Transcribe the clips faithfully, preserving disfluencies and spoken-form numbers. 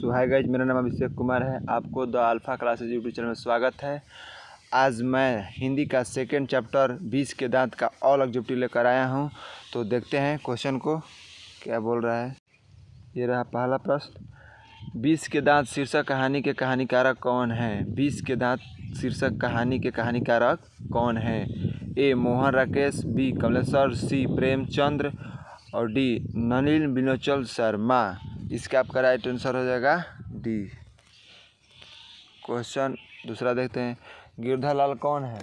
सो hi guys, मेरा नाम अभिषेक कुमार है। आपको the Alpha Classes YouTube channel में स्वागत है। आज मैं हिंदी का सेकेंड चैप्टर बीस के दांत का ऑल ऑब्जेक्टिव लेकर आया हूं। तो देखते हैं क्वेश्चन को क्या बोल रहा है। ये रहा पहला प्रश्न। बीस के दांत शीर्षक कहानी के कहानीकारक कौन है? बीस के दांत शीर्षक कहानी के कहानीकारक कौन है? A Mohan Rakesh, B Kamleshwar, C Premchandra और डी नलिन बिनोचल शर्मा। इसका आपका राइट आंसर हो जाएगा डी। क्वेश्चन दूसरा देखते हैं। गिरधालाल कौन है?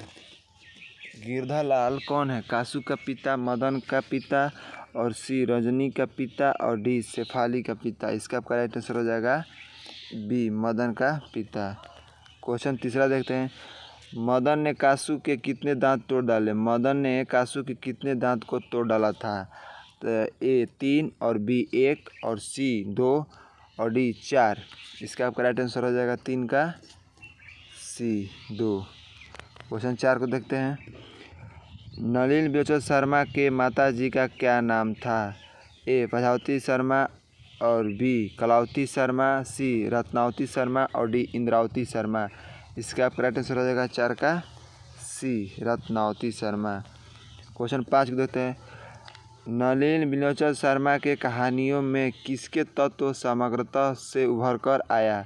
गिरधालाल कौन है? कासू का पिता, मदन का पिता और सी रजनी का पिता और डी शेफाली का पिता। इसका आपका राइट आंसर हो जाएगा बी मदन का पिता। क्वेश्चन तीसरा देखते हैं। मदन ने कासू के कितने दांत तोड़ डाले? मदन ने कासू के कितने दांत को तोड़ डाला था? तो ए तीन और बी एक और सी दो और डी चार। इसका आपका राइट आंसर हो जाएगा तीन का सी दो। क्वेश्चन चार को देखते हैं। नलिन बिनोचल शर्मा के माता जी का क्या नाम था? ए प्रजावती शर्मा और बी कलावती शर्मा, सी रत्नावती शर्मा और डी इंद्रावती शर्मा। इसका आपका राइट आंसर हो जाएगा चार का सी रत्नावती शर्मा। क्वेश्चन पाँच को देखते हैं। नलिन बिनोचल शर्मा के कहानियों में किसके तत्व समग्रता से उभर कर आया?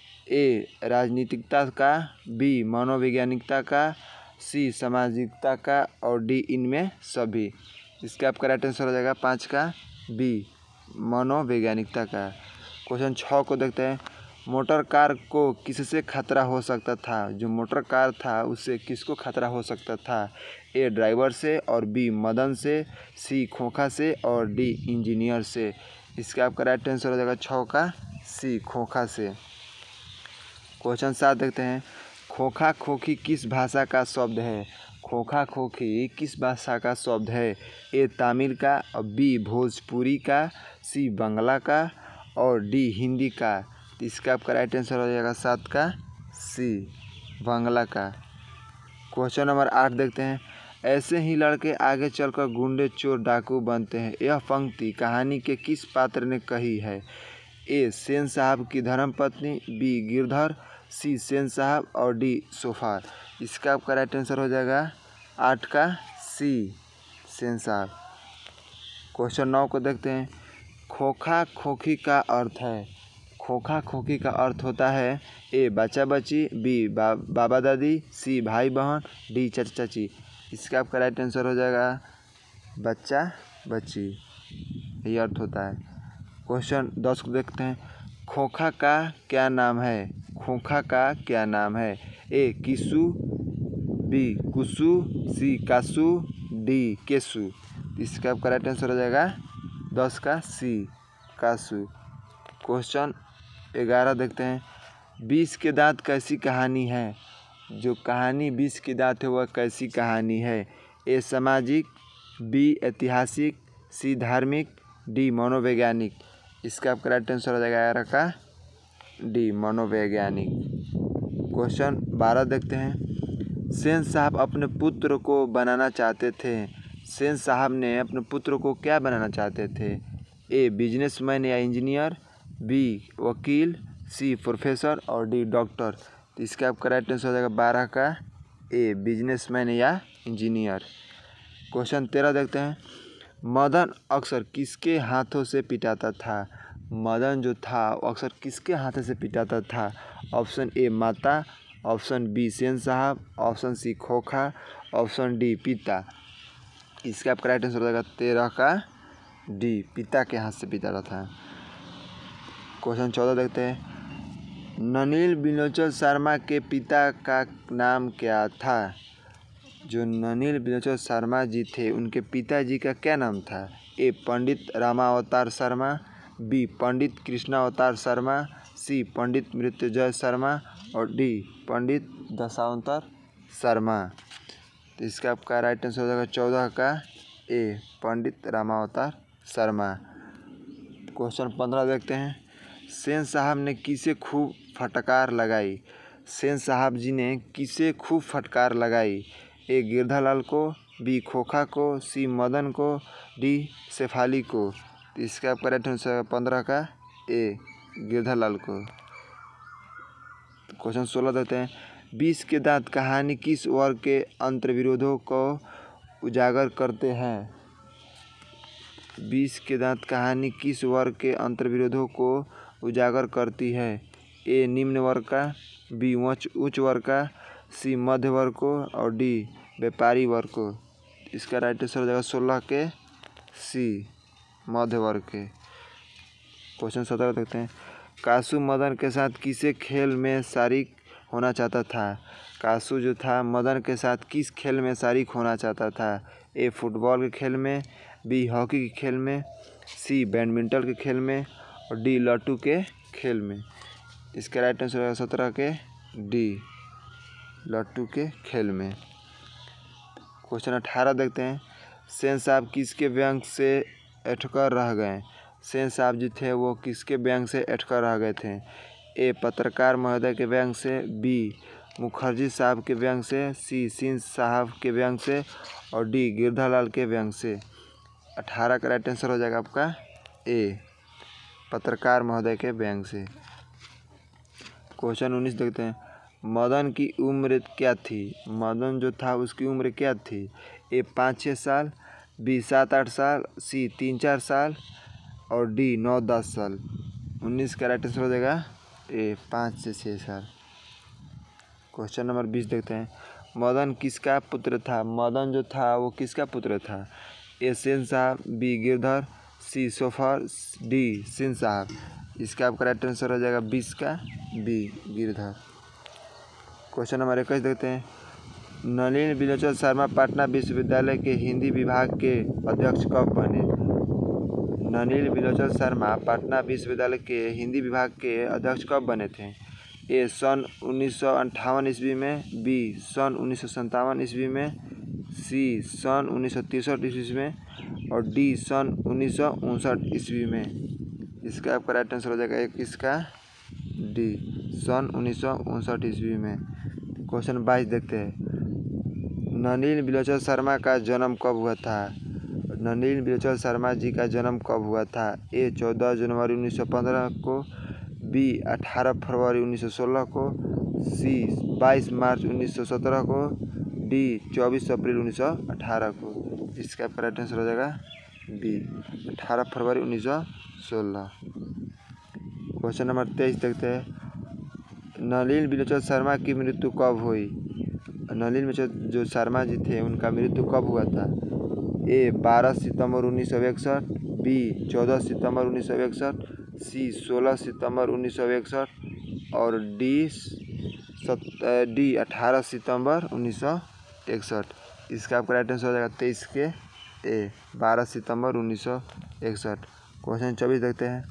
ए राजनीतिकता का, बी मनोवैज्ञानिकता का, सी सामाजिकता का और डी इनमें सभी। इसका आपका राइट आंसर हो जाएगा पाँच का बी मनोवैज्ञानिकता का। क्वेश्चन छः को देखते हैं। मोटर कार को किससे खतरा हो सकता था? जो मोटर कार था उससे किसको खतरा हो सकता था? ए ड्राइवर से और बी मदन से, सी खोखा से और डी इंजीनियर से। इसका आपका राइट आंसर हो जाएगा छः का सी खोखा से। क्वेश्चन सात देखते हैं। खोखा खोखी किस भाषा का शब्द है? खोखा खोखी किस भाषा का शब्द है? ए तमिल का और बी भोजपुरी का, सी बंगला का और डी हिंदी का। इसका आपका राइट आंसर हो जाएगा सात का सी बांग्ला का। क्वेश्चन नंबर आठ देखते हैं। ऐसे ही लड़के आगे चलकर गुंडे, चोर, डाकू बनते हैं। यह पंक्ति कहानी के किस पात्र ने कही है? ए सेन साहब की धर्मपत्नी, बी गिरधर, सी सेन साहब और डी सोफार। इसका आपका राइट आंसर हो जाएगा आठ का सी सेन साहब। क्वेश्चन नौ को देखते हैं। खोखा खोखी का अर्थ है। खोखा खोखी का अर्थ होता है ए बच्चा बच्ची, बी बा, बाबा दादी, सी भाई बहन, डी चाचा चाची। इसका आपका राइट आंसर हो जाएगा बच्चा बच्ची, ये अर्थ होता है। क्वेश्चन दस को देखते हैं। खोखा का क्या नाम है? खोखा का क्या नाम है? ए किसु, बी कुसु, सी कासु, डी केसु। इसका आपका राइट आंसर हो जाएगा दस का सी कासु। क्वेश्चन ग्यारह देखते हैं। बीस के दांत कैसी कहानी है? जो कहानी बीस के दांत है वह कैसी कहानी है? ए सामाजिक, बी ऐतिहासिक, सी धार्मिक, डी मनोवैज्ञानिक। इसका आपका राइट आंसर हो जाएगा ग्यारह का डी मनोवैज्ञानिक। क्वेश्चन बारह देखते हैं। सेन साहब अपने पुत्र को बनाना चाहते थे। सेन साहब ने अपने पुत्र को क्या बनाना चाहते थे? ए बिजनेसमैन या इंजीनियर, बी वकील, सी प्रोफेसर और डी डॉक्टर। तो इसका आपका राइट आंसर हो जाएगा बारह का ए बिजनेसमैन या इंजीनियर। क्वेश्चन तेरह देखते हैं। मदन अक्सर किसके हाथों से पिटाता था? मदन जो था वो अक्सर किसके हाथों से पिटाता था? ऑप्शन ए माता, ऑप्शन बी सेन साहब, ऑप्शन सी खोखा, ऑप्शन डी पिता। इसका आपका राइट आंसर हो जाएगा तेरह का डी पिता के हाथ से पिटाता था। क्वेश्चन चौदह देखते हैं। नलिन बिनोचल शर्मा के पिता का नाम क्या था? जो नलिन बिनोचल शर्मा जी थे उनके पिताजी का क्या नाम था? A Pandit Ramavatar Sharma, B Pandit Krishnavatar Sharma, C Pandit Mrityunjay Sharma और डी पंडित दशावतार शर्मा। तो इसका आपका राइट आंसर हो जाएगा चौदह का ए पंडित रामावतार शर्मा। क्वेश्चन पंद्रह देखते हैं। सेन साहब ने किसे खूब फटकार लगाई? सेन साहब जी ने किसे खूब फटकार लगाई? ए गिरधालाल को, बी खोखा को, सी मदन को, डी शेफाली को। तो इसका आपका राइट आंसर पंद्रह का ए गिरधा लाल को। क्वेश्चन सोलह देते हैं, बीस के दांत कहानी किस वर्ग के अंतर्विरोधों को उजागर करते हैं? बीस के दांत कहानी किस वर्ग के अंतर्विरोधों को उजागर करती है? ए निम्न वर्ग का, बी उच्च वर्ग का, सी मध्य वर्ग को और डी व्यापारी वर्ग को। इसका राइट आंसर हो जाएगा सोलह के सी मध्य वर्ग के। क्वेश्चन सत्रह देखते हैं, कासू मदन के साथ किसे खेल में शरीक होना चाहता था? कासू जो था मदन के साथ किस खेल में शरीक होना चाहता था? ए फुटबॉल के खेल में, बी हॉकी के खेल में, सी बैडमिंटन के खेल में और डी लट्टू के खेल में। इसका राइट आंसर होगा सत्रह के डी लट्टू के खेल में। क्वेश्चन अठारह देखते हैं, सेन साहब किसके व्यंग से अटकर रह गए? सेन साहब जो थे वो किसके व्यंग से अटकर रह गए थे? ए पत्रकार महोदय के व्यंग से, बी मुखर्जी साहब के व्यंग से, सी सिंह साहब के व्यंग से और डी गिरधालाल के व्यंग से। अठारह का राइट आंसर हो जाएगा आपका ए पत्रकार महोदय के व्यंग से। क्वेश्चन उन्नीस देखते हैं, मदन की उम्र क्या थी? मदन जो था उसकी उम्र क्या थी? ए पाँच छः साल, बी सात आठ साल, सी तीन चार साल और डी नौ दस साल। उन्नीस का राइट आंसर हो जाएगा ए पाँच से छः साल। क्वेश्चन नंबर बीस देखते हैं, मदन किसका पुत्र था? मदन जो था वो किसका पुत्र था? A Sen sahab, B Girdhar, C chauffeur, D Singh sahab. इसका आपका राइट आंसर हो जाएगा बीस का बी गिरधर। क्वेश्चन नंबर इक्कीस देखते हैं, नलिनी बिलोचन शर्मा पटना विश्वविद्यालय के हिंदी विभाग के अध्यक्ष कब बने? नलिनी बिलोचन शर्मा पटना विश्वविद्यालय के हिंदी विभाग के अध्यक्ष कब बने थे? ए सन उन्नीस सौ अंठावन ईस्वी में, बी सन उन्नीस सौ सत्तावन ईस्वी में, सी सन उन्नीस सौ तिरसठ ईस्वी में और डी सन उन्नीस सौ उनसठ ईस्वी में। इसका आपका राइट आंसर हो जाएगा इक्कीस का डी सन उन्नीस सौ उनसठ ईस्वी में। क्वेश्चन बाईस देखते हैं, नलिनी बिलोचन शर्मा का जन्म कब हुआ था? नलिनी बिलोचन शर्मा जी का जन्म कब हुआ था? ए चौदह जनवरी उन्नीस सौ पंद्रह को, बी अठारह फरवरी उन्नीस सौ सोलह को, सी बाईस मार्च उन्नीस सौ सत्रह को, डी चौबीस अप्रैल उन्नीस सौ अठारह को। इसका राइट आंसर हो जाएगा बी अठारह फरवरी उन्नीस सौ सोलह। क्वेश्चन नंबर तेईस देखते हैं, नलिनी बिलोचन शर्मा की मृत्यु कब हुई? नलिनी बिलोचन जो शर्मा जी थे उनका मृत्यु कब हुआ था? ए बारह सितंबर उन्नीस सौ इकसठ, बी चौदह सितंबर उन्नीस सौ इकसठ, सी सोलह सितंबर उन्नीस सौ इकसठ और डी सत डी अठारह सितंबर उन्नीस सौ इकसठ। इसका आपका राइट आंसर हो जाएगा तेईस के ए बारह सितंबर उन्नीस सौ इकसठ। क्वेश्चन चौबीस देखते हैं,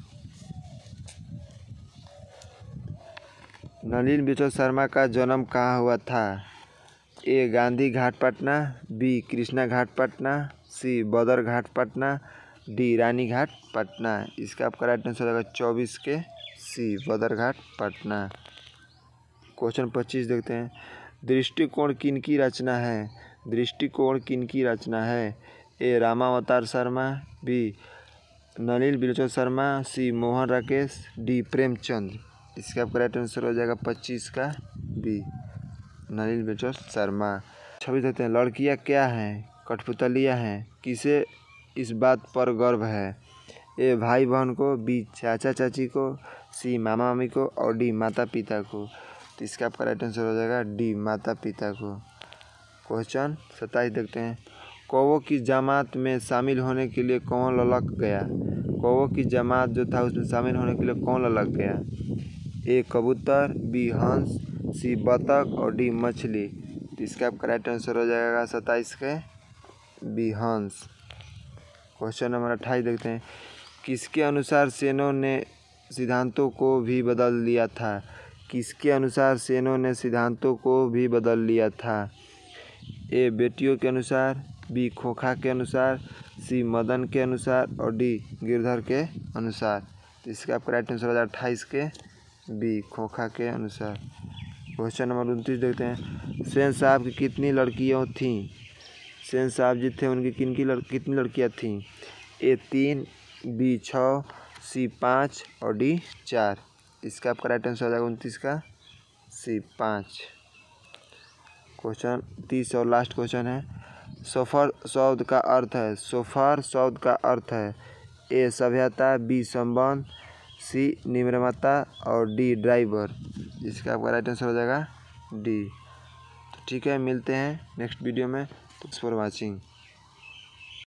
नलिनी बिलोचन शर्मा का जन्म कहाँ हुआ था? A Gandhi Ghat Patna, B Krishna Ghat Patna, C Badar Ghat Patna, D Rani Ghat Patna. इसका आपका राइट आंसर होगा चौबीस के सी बदर घाट पटना। क्वेश्चन पच्चीस देखते हैं, दृष्टिकोण किनकी रचना है? दृष्टिकोण किनकी रचना है? A Ramavatar Sharma, B Nalini Bilochan Sharma, C Mohan Rakesh, D Premchand. इसका आपका राइट आंसर हो जाएगा पच्चीस का बी नलिनी बिलोचन शर्मा। छब्बीस देखते हैं, लड़कियां क्या हैं? कठपुतलियां हैं। किसे इस बात पर गर्व है? ए भाई बहन को, बी चाचा चाची को, सी मामा मामी को और डी माता पिता को। तो इसका आपका राइट आंसर हो जाएगा डी माता पिता को। क्वेश्चन सत्ताईस देखते हैं, कौवों की जमात में शामिल होने के लिए कौन ललक गया? कौवों की जमात जो था उसमें शामिल होने के लिए कौन ललक गया? ए कबूतर, बी हंस, सी बतख और डी मछली। तो इसका आपका राइट आंसर हो जाएगा सत्ताईस के बी हंस। क्वेश्चन नंबर अट्ठाईस देखते हैं, किसके अनुसार सेनों ने सिद्धांतों को भी बदल लिया था? किसके अनुसार सेनों ने सिद्धांतों को भी बदल लिया था? ए बेटियों के अनुसार, बी खोखा के अनुसार, सी मदन के अनुसार और डी गिरधर के अनुसार। तो इसका आपका राइट आंसर हो जाएगा अट्ठाईस के बी खोखा के अनुसार। क्वेश्चन नंबर उनतीस देखते हैं, सेन साहब की कितनी लड़कियां थीं? सेन साहब जी थे उनकी किनकी लड़ कितनी लड़कियां थीं? ए तीन, बी छः, सी पाँच और डी चार। इसका आपका राइट आंसर हो जाएगा उनतीस का सी पाँच। क्वेश्चन तीस और लास्ट क्वेश्चन है। सफ़र शब्द का अर्थ है सफ़र शब्द का अर्थ है ए सभ्यता, बी संबंध, सी निर्माता और डी ड्राइवर। इसका आपका राइट आंसर हो जाएगा डी। तो ठीक है, मिलते हैं नेक्स्ट वीडियो में। Thanks for watching.